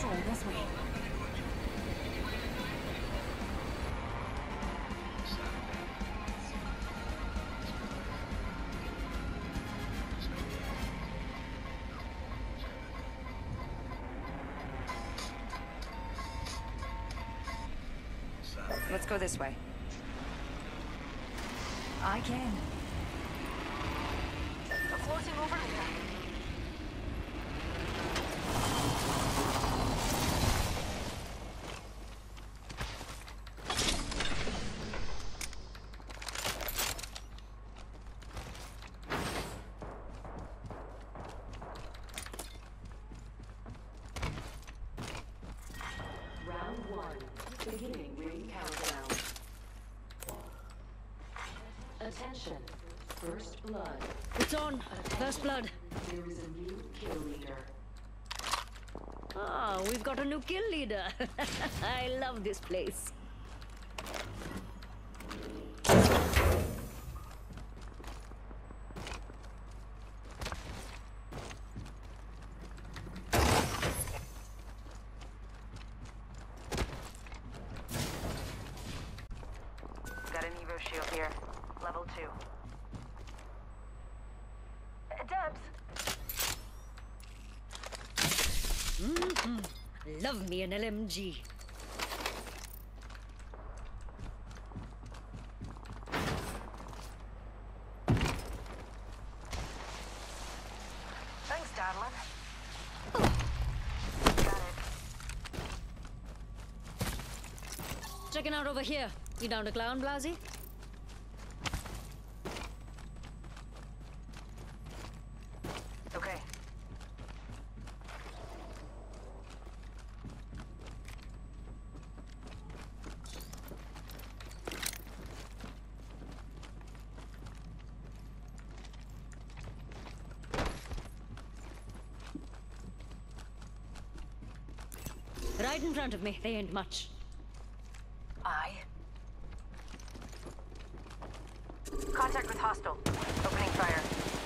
patrol this way. Let's go this way. I can. Floating over here. Round 1. Beginning ring countdown. Attention. First blood. It's on. First blood. There is a new kill leader. Ah, we've got a new kill leader. I love this place. Got an Evo shield here. Level 2. Debs, Love me an LMG. thanks, darling. Got it. Checking out over here. You down to clown, Blasey? Okay. Right in front of me. They ain't much. Contact with hostile. Opening fire.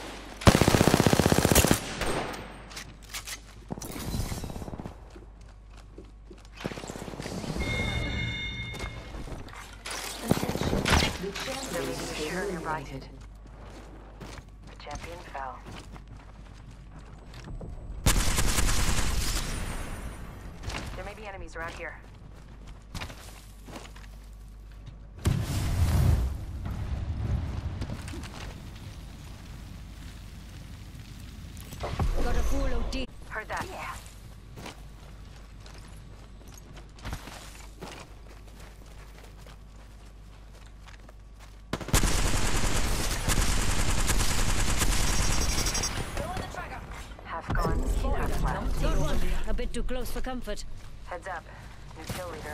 The champion is eliminated. The champion fell. There may be enemies around here. Got a full OT. Heard that. Yeah. Pulling the trigger. Half gone. Half left. Got one. A bit too close for comfort. Heads up. New kill leader.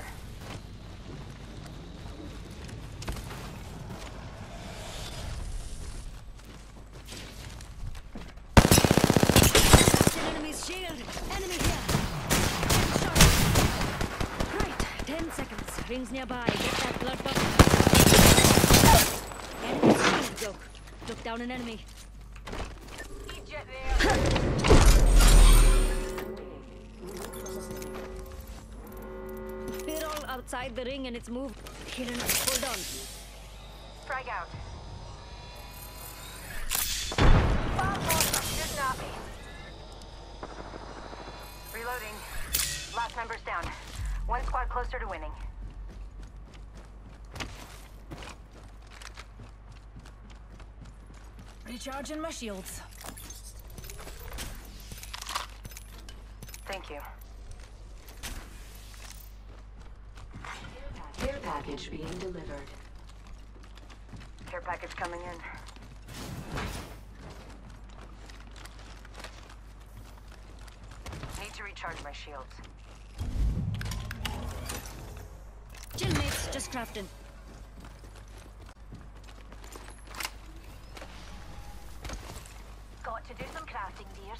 An enemy's shield. Enemy here. Shot. Right. 10 seconds. Rings nearby. Get that blood bubble. Enemy's shield broke. Took down an enemy. Eject there. We're all outside the ring and it's moved. Killing us. Hold on. Frag out. Bomb launcher shooting at me. Reloading. Last member's down. One squad closer to winning. Recharging my shields. Thank you. Care package being delivered. Care package coming in. Need to recharge my shields. Chill, mates. Just crafting. Got to do some crafting, dears.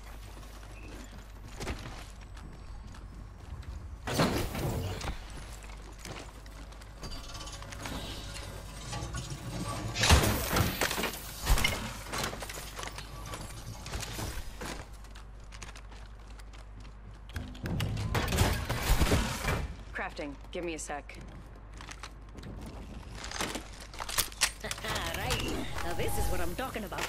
crafting. Give me a sec. Right. Now this is what I'm talking about.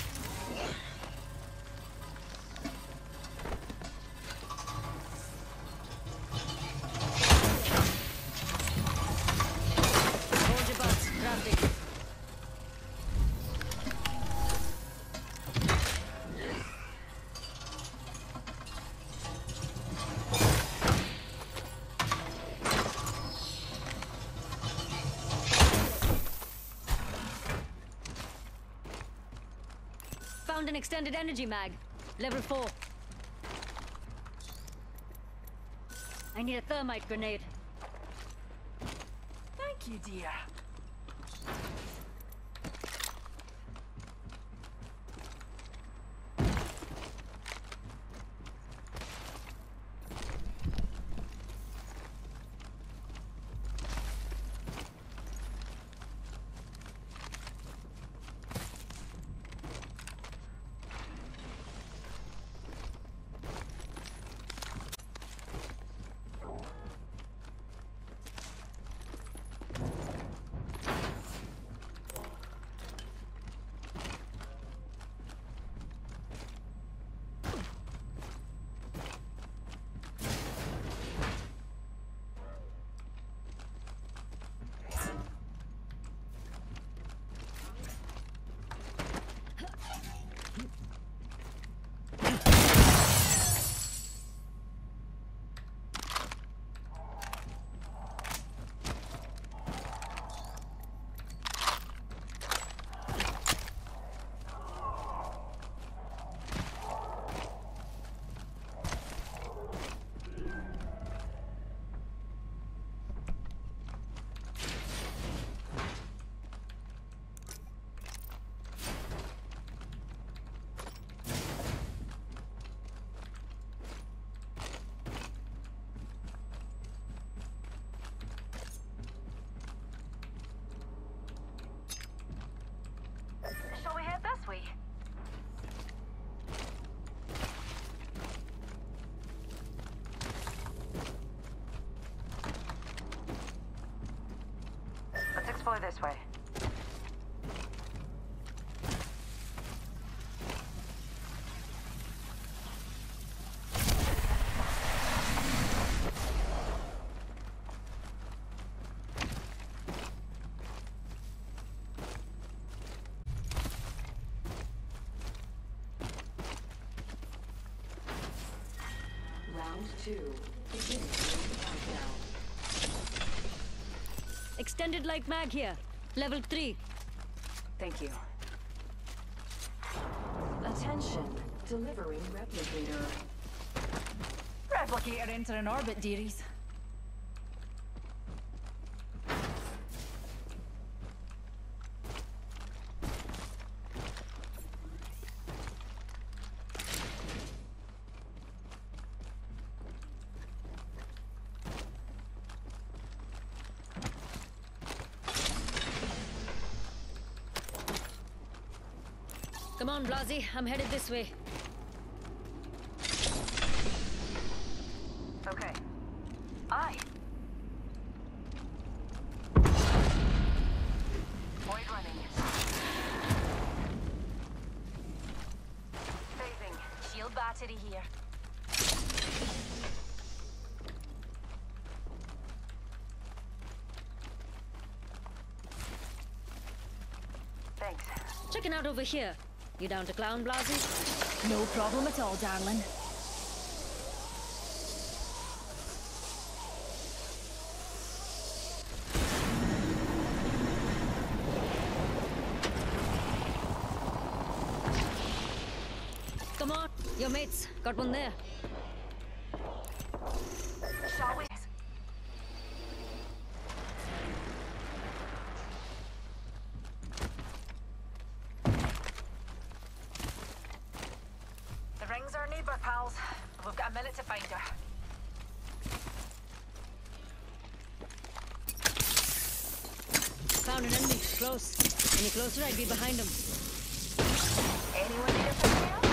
Hold your butts. Crafting. Found an extended energy mag. Level 4. I need a thermite grenade. Thank you, dear. Shall we head this way? Let's explore this way. Round 2. Beginning countdown. Extended light mag here. Level 3. Thank you. Attention. Delivering replicator. Replicator entering orbit, dearies. Come on, Blasey. I'm headed this way. Okay. Aye. Void running. Phasing. Shield battery here. Thanks. Checking out over here. You down to clown, Blasey? No problem at all, darling. Come on, your mates. Got one there. Shall we? The ring's our neighbor, pals. We've got a minute to find her. Found an enemy. Close. Any closer, I'd be behind him. Anyone need us right now?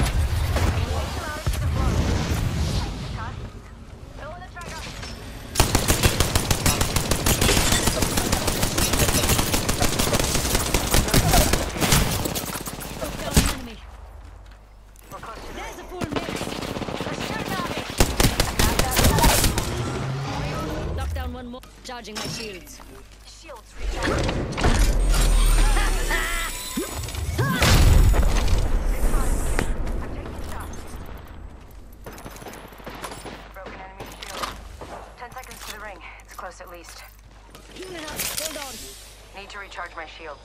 Initialize the flow. Cut. Pull the trigger. Recharging my shields. Shields recharged. I'm taking shots. Broken enemy shield. 10 seconds to the ring. It's close at least. Healing up. Hold on. Need to recharge my shields.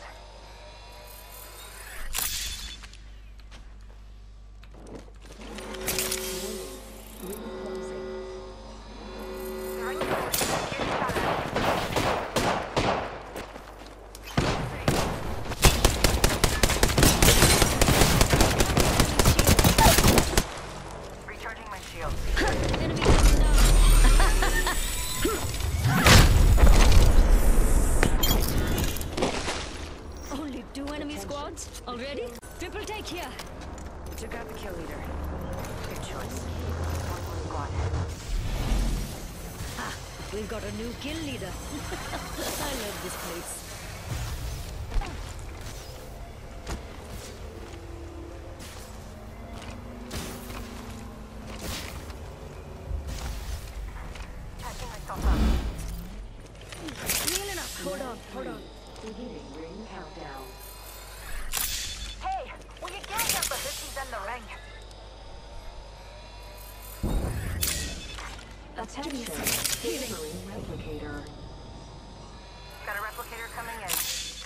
The ring is closing. Here's shadow. Recharging my shields. Enemy coming down. Only 2 enemy squads? Already? Triple take here. We took out the kill leader. Good choice. One more squad. Ah, we've got a new kill leader. I love this place. Patching myself up. Healing up. Hold on, hold on. Beginning ring countdown. Hey, will you get up the hookies in the ring? Attention. Delivering replicator. Got a replicator coming in.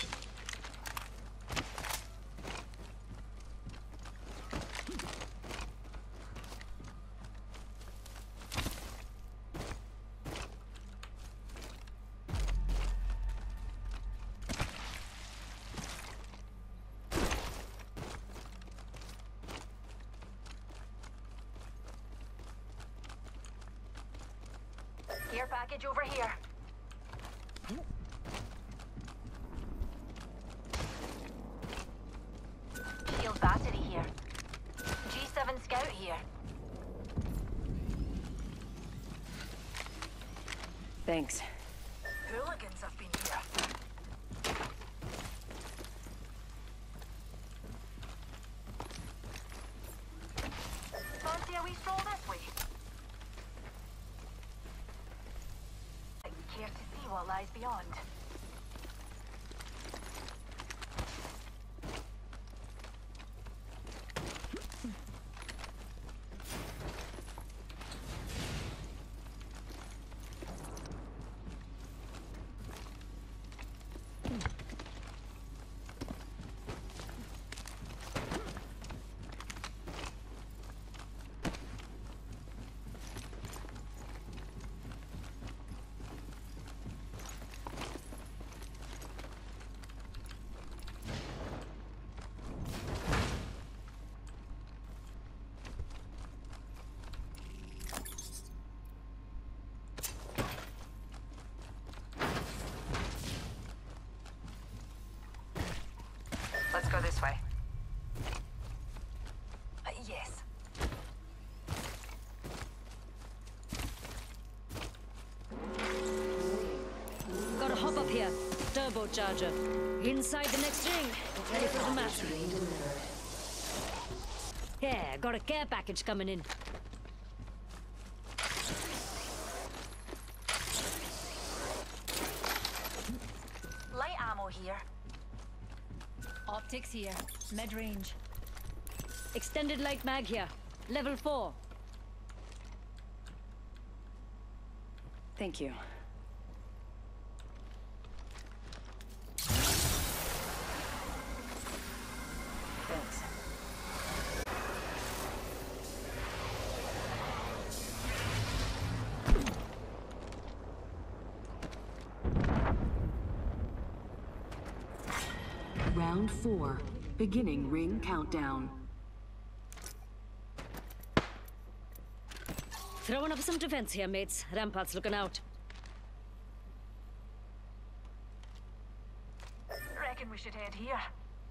Gear package over here. Shield battery here. G7 scout here. Thanks. Hooligans have been here. Fancy a wee stroll this way? Care to see what lies beyond? Let's go this way. Yes. Gotta hop up here. Turbocharger. Inside the next ring. Ready for the match. Yeah, got a care package coming in. Light ammo here. Optics here. Med range. Extended light mag here. Level 4. Thank you. Thanks. Round 4. Beginning ring countdown. Throwing up some defense here, mates. Rampart's looking out. Reckon we should head here.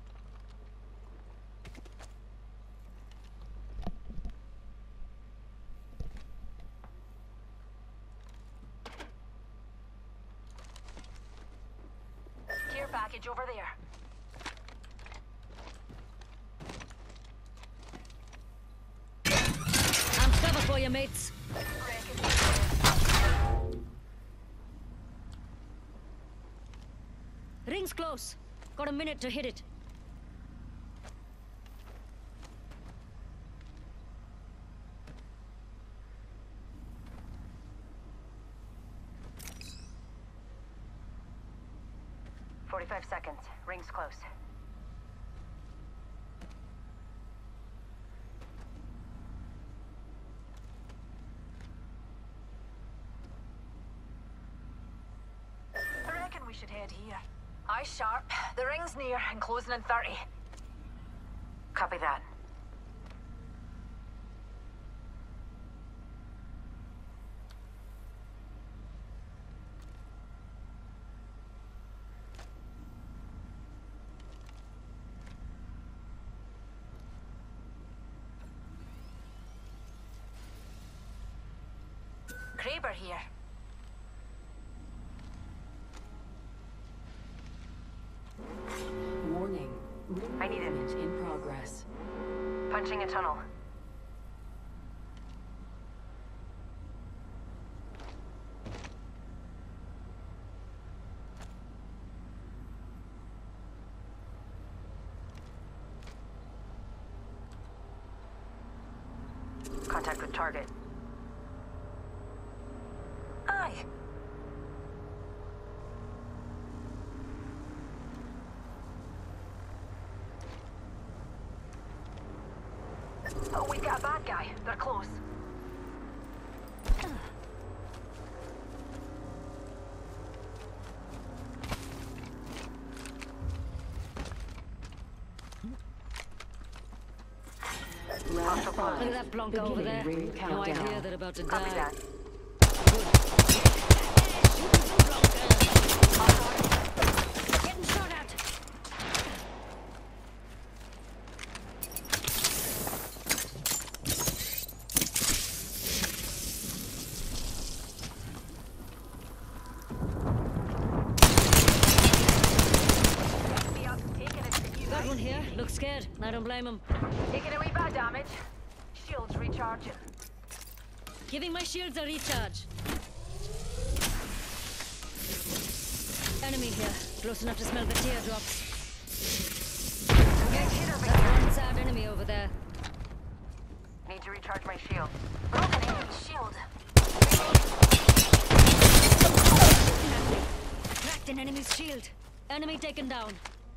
Care package over there. I'm cover for you, mates. Reckon Ring's close. Got a minute to hit it. Seconds. Ring's close. I reckon we should head here. Eyes sharp. The ring's near and closing in 30. Copy that. Kraber here. Warning. I need it. Movement in progress. Punching a tunnel. Contact with target. Aye. Oh, we got a bad guy. They're close. Round Hostile 5. Look at that Blanca over there. Ring No idea countdown. they're about to Copy die. that. Getting shot at. Be up, taking it to you. Got one here. Looks scared. I don't blame him. Taking a wee bit of damage. Shields recharging. Giving my shields a recharge. Enemy here. Close enough to smell the teardrops. Get hit or be That one sad enemy over there. Need to recharge my shield. Broken enemy shield. Cracked an enemy's shield. Enemy taken down.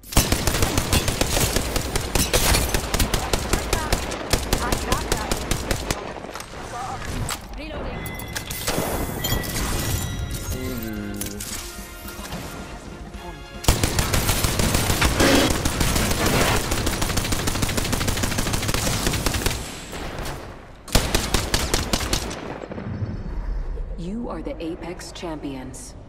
I got that. Reloading. You are the Apex Champions.